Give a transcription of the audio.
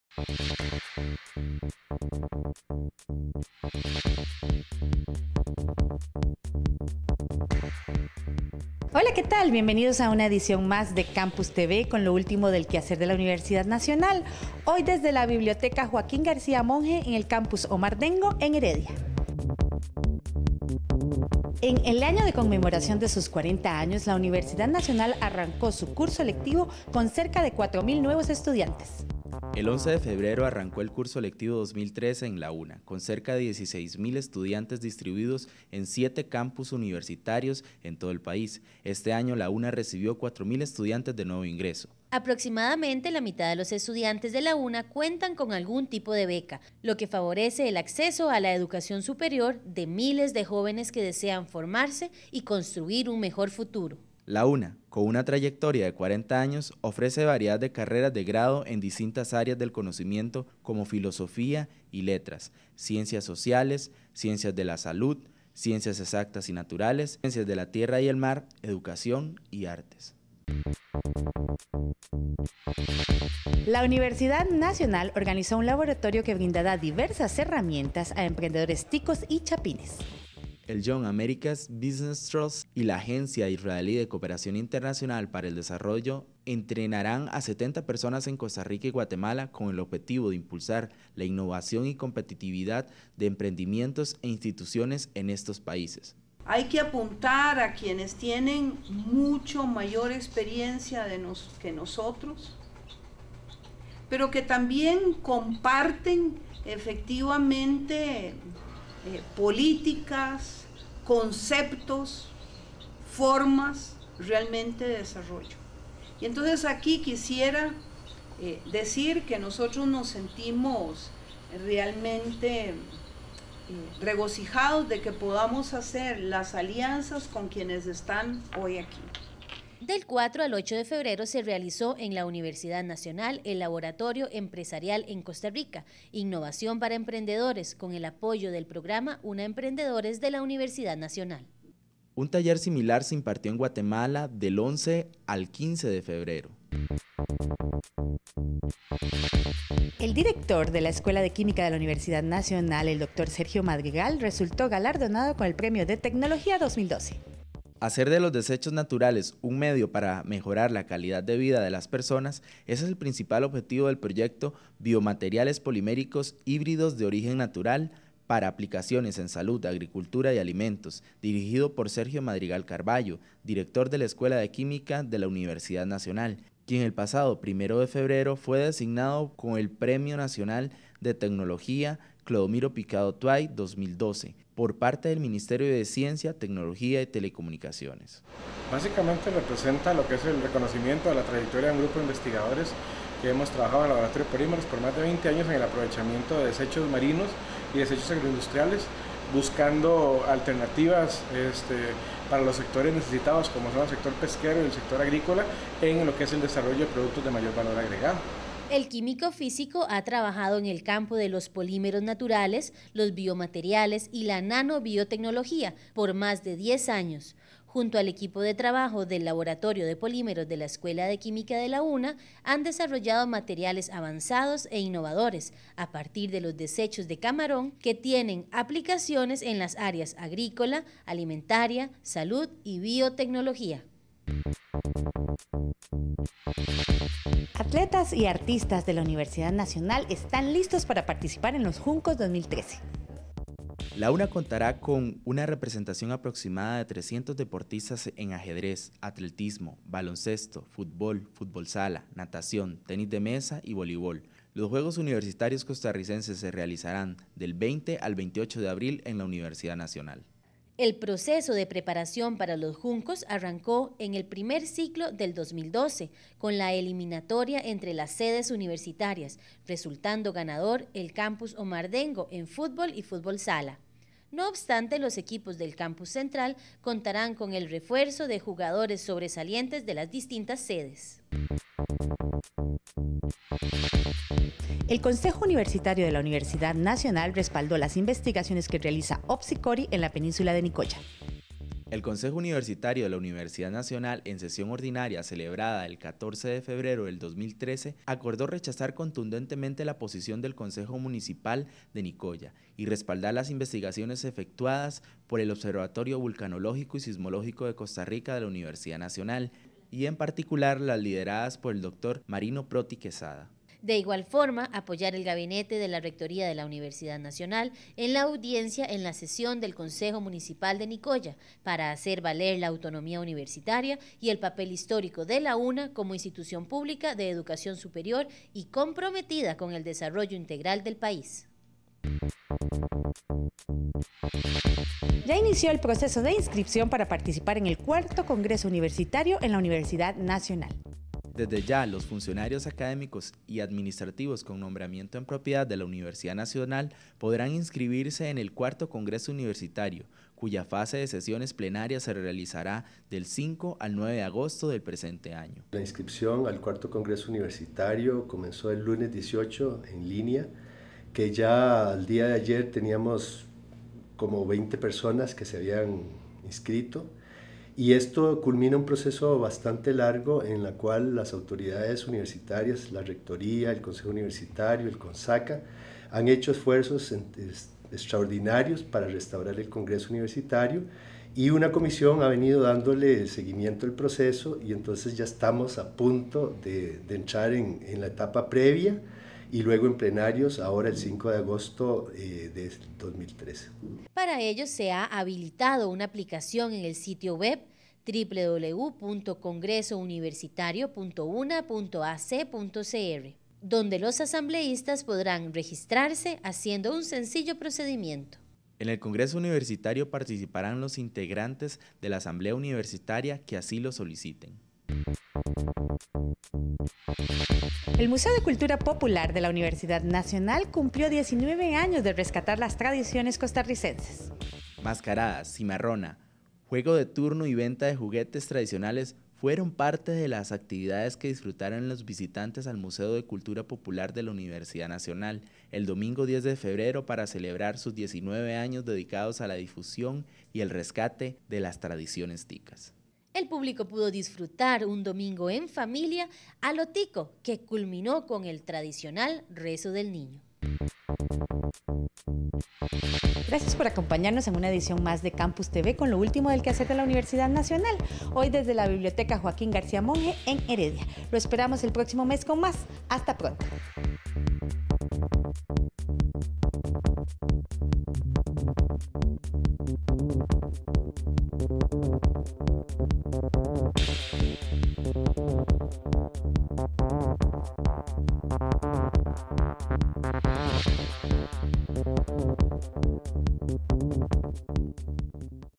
Hola, ¿qué tal? Bienvenidos a una edición más de Campus TV con lo último del quehacer de la Universidad Nacional. Hoy desde la Biblioteca Joaquín García Monge en el Campus Omar Dengo en Heredia. En el año de conmemoración de sus 40 años, la Universidad Nacional arrancó su curso lectivo con cerca de 4.000 nuevos estudiantes. El 11 de febrero arrancó el curso lectivo 2013 en la UNA, con cerca de 16.000 estudiantes distribuidos en 7 campus universitarios en todo el país. Este año la UNA recibió 4.000 estudiantes de nuevo ingreso. Aproximadamente la mitad de los estudiantes de la UNA cuentan con algún tipo de beca, lo que favorece el acceso a la educación superior de miles de jóvenes que desean formarse y construir un mejor futuro. La UNA, con una trayectoria de 40 años, ofrece variedad de carreras de grado en distintas áreas del conocimiento como filosofía y letras, ciencias sociales, ciencias de la salud, ciencias exactas y naturales, ciencias de la tierra y el mar, educación y artes. La Universidad Nacional organizó un laboratorio que brindará diversas herramientas a emprendedores ticos y chapines. El Young America's Business Trust y la Agencia Israelí de Cooperación Internacional para el Desarrollo entrenarán a 70 personas en Costa Rica y Guatemala con el objetivo de impulsar la innovación y competitividad de emprendimientos e instituciones en estos países. Hay que apuntar a quienes tienen mucho mayor experiencia que nosotros, pero que también comparten efectivamente políticas, conceptos, formas realmente de desarrollo. Y entonces aquí quisiera decir que nosotros nos sentimos realmente regocijados de que podamos hacer las alianzas con quienes están hoy aquí. Del 4 al 8 de febrero se realizó en la Universidad Nacional el Laboratorio Empresarial en Costa Rica, Innovación para Emprendedores, con el apoyo del programa UNA Emprendedores de la Universidad Nacional. Un taller similar se impartió en Guatemala del 11 al 15 de febrero. El director de la Escuela de Química de la Universidad Nacional, el doctor Sergio Madrigal, resultó galardonado con el Premio de Tecnología 2012. Hacer de los desechos naturales un medio para mejorar la calidad de vida de las personas, ese es el principal objetivo del proyecto Biomateriales Poliméricos Híbridos de Origen Natural para aplicaciones en salud, agricultura y alimentos, dirigido por Sergio Madrigal Carballo, director de la Escuela de Química de la Universidad Nacional, quien el pasado 1 de febrero fue designado con el Premio Nacional de Tecnología Clodomiro Picado Tuay 2012 por parte del Ministerio de Ciencia, Tecnología y Telecomunicaciones. Básicamente representa lo que es el reconocimiento de la trayectoria de un grupo de investigadores que hemos trabajado en el Laboratorio de Polímeros por más de 20 años en el aprovechamiento de desechos marinos y desechos agroindustriales, buscando alternativas para los sectores necesitados, como son el sector pesquero y el sector agrícola, en lo que es el desarrollo de productos de mayor valor agregado. El químico físico ha trabajado en el campo de los polímeros naturales, los biomateriales y la nanobiotecnología por más de 10 años. Junto al equipo de trabajo del Laboratorio de Polímeros de la Escuela de Química de la UNA, han desarrollado materiales avanzados e innovadores a partir de los desechos de camarón que tienen aplicaciones en las áreas agrícola, alimentaria, salud y biotecnología. Atletas y artistas de la Universidad Nacional están listos para participar en los Juncos 2013. La UNA contará con una representación aproximada de 300 deportistas en ajedrez, atletismo, baloncesto, fútbol, fútbol sala, natación, tenis de mesa y voleibol. Los Juegos Universitarios Costarricenses se realizarán del 20 al 28 de abril en la Universidad Nacional. El proceso de preparación para los Juncos arrancó en el primer ciclo del 2012, con la eliminatoria entre las sedes universitarias, resultando ganador el Campus Omar Dengo en fútbol y fútbol sala. No obstante, los equipos del Campus Central contarán con el refuerzo de jugadores sobresalientes de las distintas sedes. El Consejo Universitario de la Universidad Nacional respaldó las investigaciones que realiza Opsicori en la península de Nicoya. El Consejo Universitario de la Universidad Nacional, en sesión ordinaria celebrada el 14 de febrero del 2013, acordó rechazar contundentemente la posición del Consejo Municipal de Nicoya y respaldar las investigaciones efectuadas por el Observatorio Vulcanológico y Sismológico de Costa Rica de la Universidad Nacional, y en particular las lideradas por el doctor Marino Proti Quesada. De igual forma, apoyar el gabinete de la Rectoría de la Universidad Nacional en la audiencia en la sesión del Consejo Municipal de Nicoya para hacer valer la autonomía universitaria y el papel histórico de la UNA como institución pública de educación superior y comprometida con el desarrollo integral del país. Ya inició el proceso de inscripción para participar en el 4º Congreso Universitario en la Universidad Nacional. Desde ya, los funcionarios académicos y administrativos con nombramiento en propiedad de la Universidad Nacional podrán inscribirse en el 4º Congreso Universitario, cuya fase de sesiones plenarias se realizará del 5 al 9 de agosto del presente año. La inscripción al 4º Congreso Universitario comenzó el lunes 18 en línea, que ya al día de ayer teníamos como 20 personas que se habían inscrito. Y esto culmina un proceso bastante largo en la cual las autoridades universitarias, la Rectoría, el Consejo Universitario, el CONSACA, han hecho esfuerzos extraordinarios para restaurar el Congreso Universitario, y una comisión ha venido dándole el seguimiento al proceso, y entonces ya estamos a punto de entrar en la etapa previa y luego en plenarios, ahora el 5 de agosto de 2013. Para ello se ha habilitado una aplicación en el sitio web www.congresouniversitario.una.ac.cr, donde los asambleístas podrán registrarse haciendo un sencillo procedimiento. En el Congreso Universitario participarán los integrantes de la Asamblea Universitaria que así lo soliciten. El Museo de Cultura Popular de la Universidad Nacional cumplió 19 años de rescatar las tradiciones costarricenses. Mascaradas, cimarrona, juego de turno y venta de juguetes tradicionales fueron parte de las actividades que disfrutaron los visitantes al Museo de Cultura Popular de la Universidad Nacional el domingo 10 de febrero para celebrar sus 19 años dedicados a la difusión y el rescate de las tradiciones ticas. El público pudo disfrutar un domingo en familia a lo tico, que culminó con el tradicional rezo del niño. Gracias por acompañarnos en una edición más de Campus TV con lo último del quehacer de la Universidad Nacional, hoy desde la Biblioteca Joaquín García Monge en Heredia. Lo esperamos el próximo mes con más. Hasta pronto.